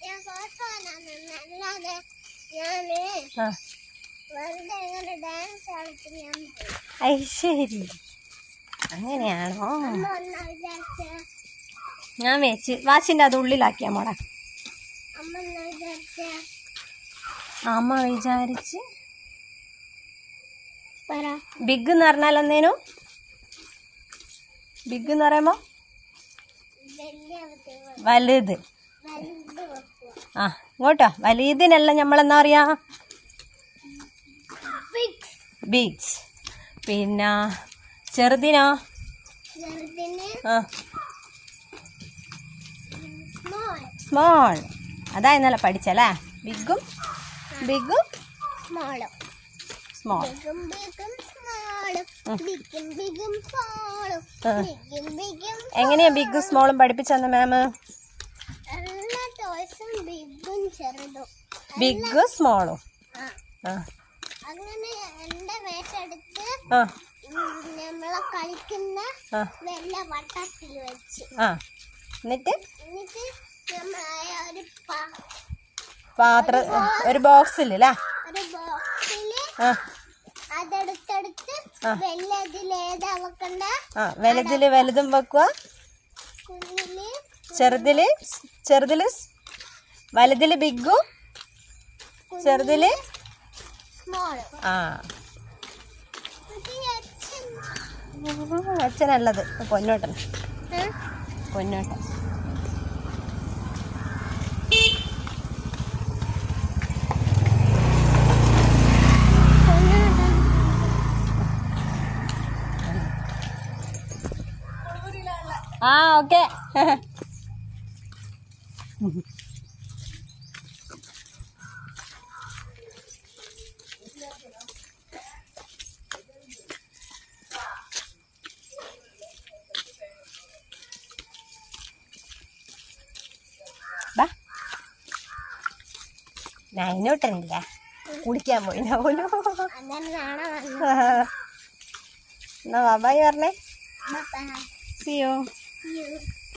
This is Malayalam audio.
ശരി, അങ്ങനെയാണോ? ഞാൻ വെച്ച് വാച്ചിന്റെ അത് ഉള്ളിലാക്കിയാ മോളെ. അമ്മ വിചാരിച്ച് ബിഗ് എന്ന് പറഞ്ഞാൽ എന്നേനു? ബിഗ് എന്ന് പറയുമ്പോ വലുത്. ആ ഇങ്ങോട്ടോ, വലുതിനല്ല നമ്മളെന്നാ പറയാ? ബിഗ്സ്. പിന്നെ ചെറുതിനോ? സ്മോൾ. അതാ ഇന്നലെ പഠിച്ചല്ലേ? ബിഗും സ്മോൾ. എങ്ങനെയാ ബിഗും സ്മോളും പഠിപ്പിച്ചെന്ന് മാമ്? ബിഗും സ്മോളും. അങ്ങനെ എന്റെ വേഷെടുത്ത് നമ്മളെ കളിക്കുന്ന വട്ടത്തിൽ വെച്ച് എന്നിട്ട് ഒരു പാത്രം, ഒരു ബോക്സിലല്ലേ? ഒരു ബോക്സില് അതെടുത്തെടുത്ത് വലുതിലേതാ വെക്കണ്ട? വലുതില് വലുതും വെക്കുക, ചെറുതില് വലുതില് ബിഗും, ചെറുതില് അച്ഛനല്ലത് പൊന്നോട്ടൻ. ഓക്കെ. നൈനോട്ടനില്ല, കുടിക്കാൻ പോയി പോലും. എന്നാ ബാബായി പറഞ്ഞേ. See you.